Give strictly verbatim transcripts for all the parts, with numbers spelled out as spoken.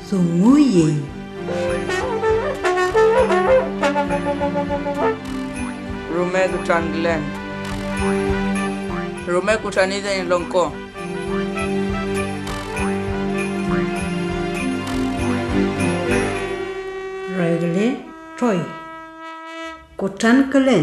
Sumuyi. Rume kutan Glen. Rume kutanida in Lonko. Regle Troy. Kutan Glen.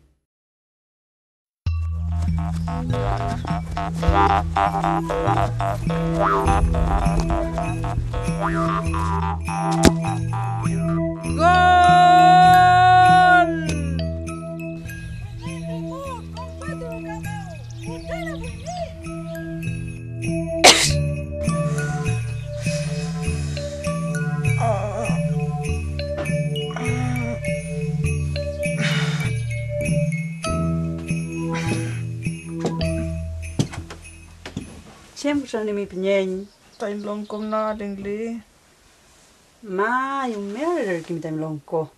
Xem cái này mình nhện, Tay long kom na dingli. mà yung mer rồi kim tam long co.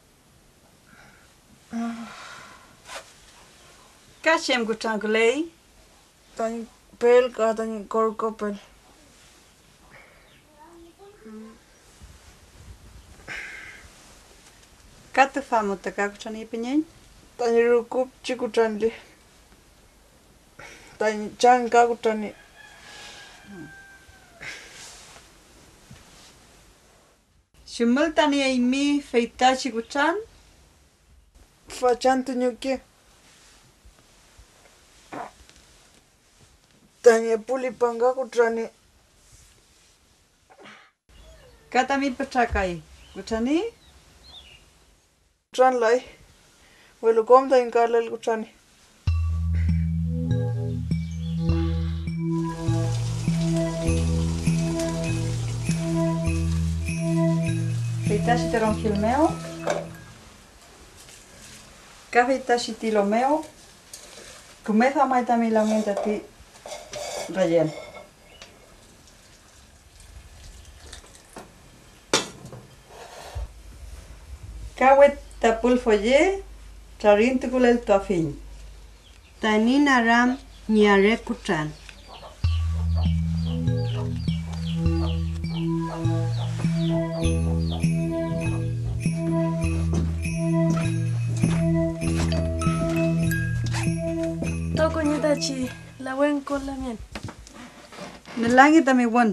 Cá xem cái trang cái lấy, Tay pel ka tay kor ko pel. cá tu pha một tờ cá cái trang này bên nhện, Tay rukup chikutan li. Tay chan ka kutani. shumul tani ay mi feita chikuchan, Fa chan tu nyuki. Tay puli panga kutani. cá ta mi pachakai, kuchani, Tran lai. Welu kom tay kalal kutani. feita si teron filmeo, cá feita si tilomeo, começa mai tami la mente ti rayen. Kawet tapul foye, trarin tukulel tuafin. Tani naram nyare kutan. Toko nyatachi, la wen con la mien. Nalangi tami won.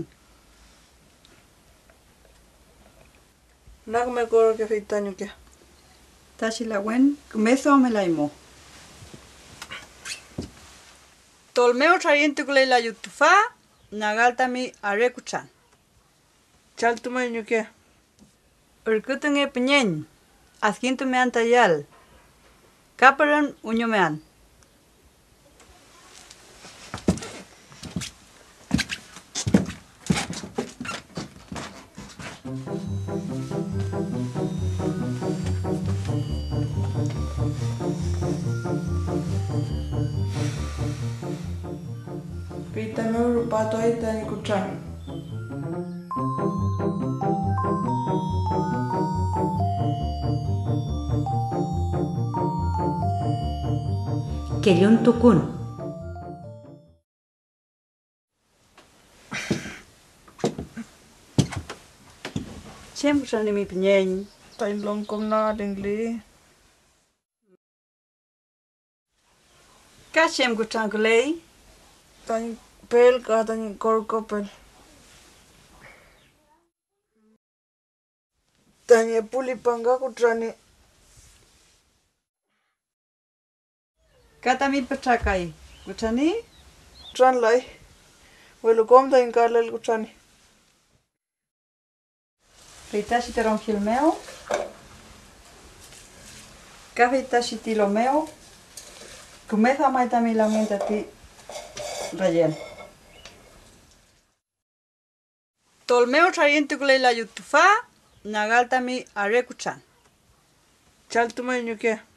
Nak me kor ke feita nyuki. Tashi la wen, começa me la imo. Tolmeo trarin tukulel la yutufa, nagal tami are kuchan. Chal tu me nyuki. Urkutunge penyen, askintu mean tayal. Kaparan unyo mean. Feita me rupato ay tay kutani. Kelyun tukun. Xem cái này mình penyen, Tay long kom na dingli. cá xem cái trang cái lấy, Tay pel ka tay kor ko pel. Tay puli panga kutani. cá tami pachakai, kuchani, Tran lai. Welu kom tay kalal kutani. feita si teron filmeo, cá feita si tilomeo, começa mai tami la mente ti rayen. Tolmeo trarin tukulel la yutufa, nagal tami are kuchan. Chal tu me nyuki.